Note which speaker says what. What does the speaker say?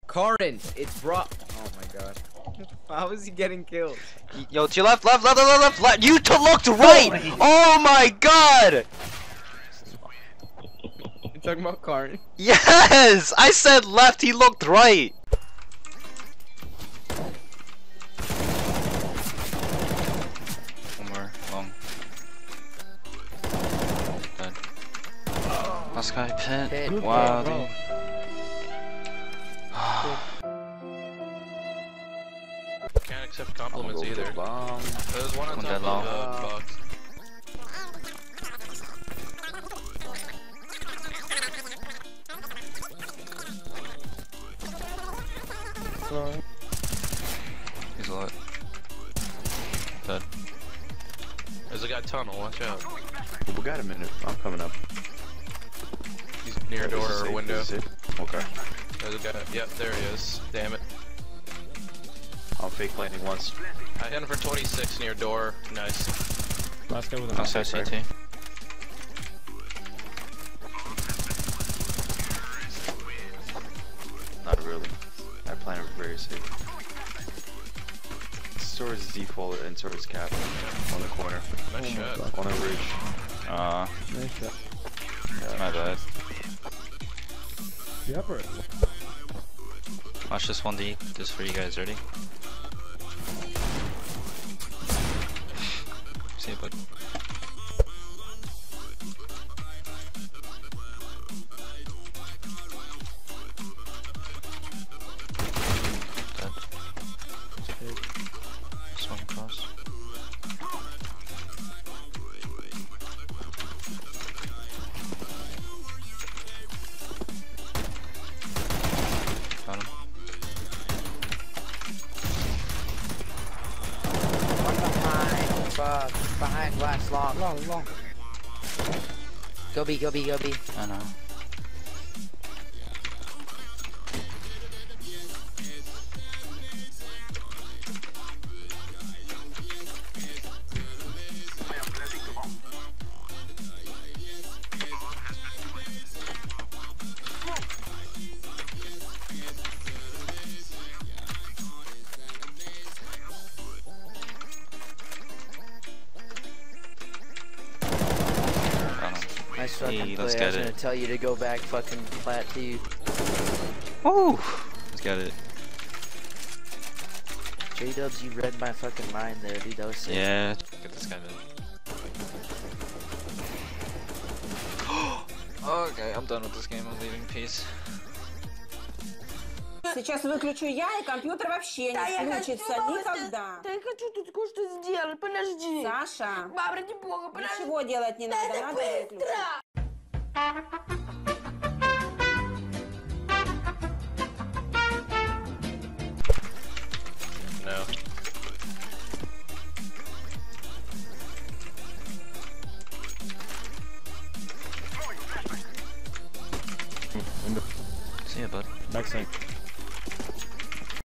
Speaker 1: Karin, it's bro. Oh my god. How is he getting killed?
Speaker 2: Yo, to your left. You looked right! Oh my god!
Speaker 1: You talking about Karin?
Speaker 2: Yes! I said left, he looked right! One more, long. Dead. Last guy, pit. Wow, dude.
Speaker 3: Can't accept compliments either. There's one on top of the box.
Speaker 1: Sorry.
Speaker 3: He's alive. Dead. There's a guy tunnel, watch out.
Speaker 4: We got a minute. I'm coming up.
Speaker 3: He's near a door or a window.
Speaker 4: Okay.
Speaker 3: There's a guy. Yep, there he is. Damn it.
Speaker 4: I'll fake landing once.
Speaker 3: I hit him for 26 near door. Nice.
Speaker 5: Last guy with an
Speaker 2: Outside CT.
Speaker 4: Not really. I plan it very safe. Towards default and towards cap on the corner.
Speaker 3: Nice shot.
Speaker 4: On the ridge.
Speaker 5: Nice shot.
Speaker 4: Yeah.
Speaker 2: My bad.
Speaker 5: The upper.
Speaker 2: Watch this 1D. This for you guys. Ready? See it, bud. Dead. Swing across. Got him.
Speaker 6: Behind glass, long.
Speaker 5: Long.
Speaker 6: Go B.
Speaker 2: I know.
Speaker 6: Nice fucking
Speaker 2: Hey,
Speaker 6: play.
Speaker 2: let's
Speaker 6: I
Speaker 2: get
Speaker 6: was gonna
Speaker 2: it.
Speaker 6: tell you to go back fucking flat to you.
Speaker 2: Woo! Let's get it.
Speaker 6: J-Dubs, you read my fucking mind there, dude. That was sick.
Speaker 2: Yeah. Get this guy in. Okay, I'm done with this game. I'm leaving. Peace.
Speaker 7: Сейчас выключу я, и компьютер вообще не включится никогда.
Speaker 8: Да я хочу тут кое-что сделать, подожди.
Speaker 7: Саша,
Speaker 8: Баб, ради бога, подожди.
Speaker 7: ничего делать не надо, надо выключить.
Speaker 3: No.
Speaker 2: See ya, bud.
Speaker 5: Backside.